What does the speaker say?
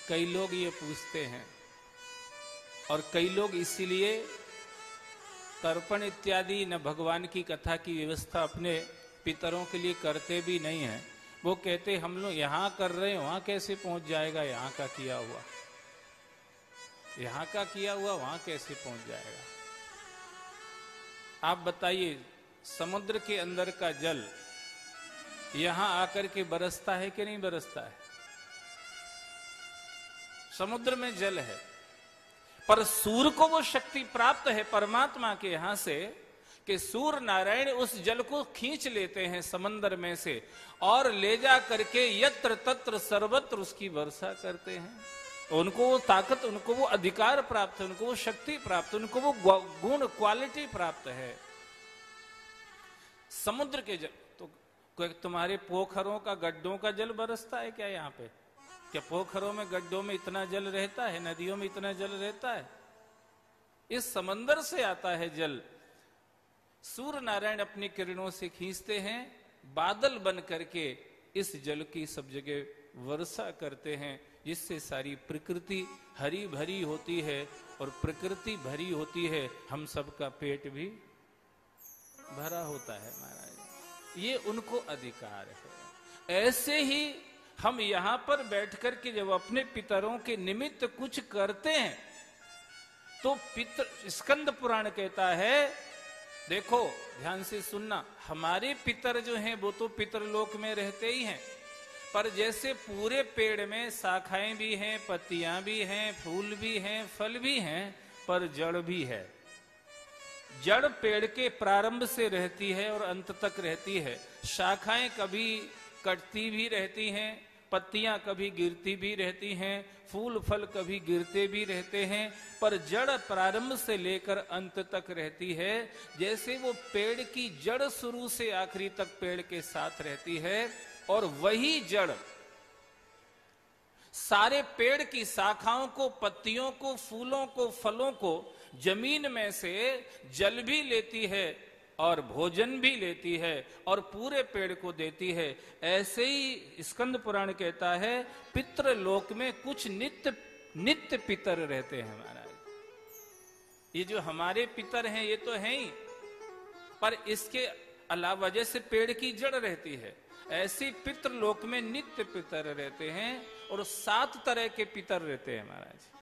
कई लोग ये पूछते हैं, और कई लोग इसीलिए तर्पण इत्यादि न भगवान की कथा की व्यवस्था अपने पितरों के लिए करते भी नहीं हैं। वो कहते हम लोग यहाँ कर रहे हैं, वहाँ कैसे पहुँच जाएगा, यहाँ का किया हुआ, यहाँ का किया हुआ वहाँ कैसे पहुँच जाएगा। आप बताइए, समुद्र के अंदर का जल यहाँ आकर के बरसता है कि नहीं बरसता है? समुद्र में जल है, पर सूर्य को वो शक्ति प्राप्त है परमात्मा के यहां से कि सूर्य नारायण उस जल को खींच लेते हैं समंदर में से और ले जा करके यत्र तत्र सर्वत्र उसकी वर्षा करते हैं। उनको वो ताकत, उनको वो अधिकार प्राप्त है, उनको वो शक्ति प्राप्त, उनको वो गुण क्वालिटी प्राप्त है। समुद्र के जल तो तुम्हारे पोखरों का गड्ढों का जल बरसता है क्या यहाँ पे? क्या पोखरों में गड्ढों में इतना जल रहता है, नदियों में इतना जल रहता है? इस समंदर से आता है जल। सूर्य नारायण अपनी किरणों से खींचते हैं, बादल बन करके इस जल की सब जगह वर्षा करते हैं, जिससे सारी प्रकृति हरी भरी होती है। और प्रकृति भरी होती है, हम सबका पेट भी भरा होता है महाराज। ये उनको अधिकार है। ऐसे ही हम यहां पर बैठकर के जब अपने पितरों के निमित्त कुछ करते हैं तो पितर, स्कंद पुराण कहता है, देखो ध्यान से सुनना, हमारे पितर जो हैं वो तो पितरलोक में रहते ही हैं, पर जैसे पूरे पेड़ में शाखाएं भी हैं, पत्तियां भी हैं, फूल भी हैं, फल भी हैं, पर जड़ भी है। जड़ पेड़ के प्रारंभ से रहती है और अंत तक रहती है। शाखाएं कभी कटती भी रहती हैं, पत्तियां कभी गिरती भी रहती हैं, फूल फल कभी गिरते भी रहते हैं, पर जड़ प्रारंभ से लेकर अंत तक रहती है। जैसे वो पेड़ की जड़ शुरू से आखिरी तक पेड़ के साथ रहती है, और वही जड़ सारे पेड़ की शाखाओं को, पत्तियों को, फूलों को, फलों को जमीन में से जल भी लेती है और भोजन भी लेती है और पूरे पेड़ को देती है। ऐसे ही स्कंद पुराण कहता है, पितृलोक में कुछ नित्य पितर रहते हैं महाराज। ये जो हमारे पितर हैं ये तो हैं ही, पर इसके अलावा जैसे पेड़ की जड़ रहती है, ऐसे पितृलोक में नित्य पितर रहते हैं, और 7 तरह के पितर रहते हैं महाराज।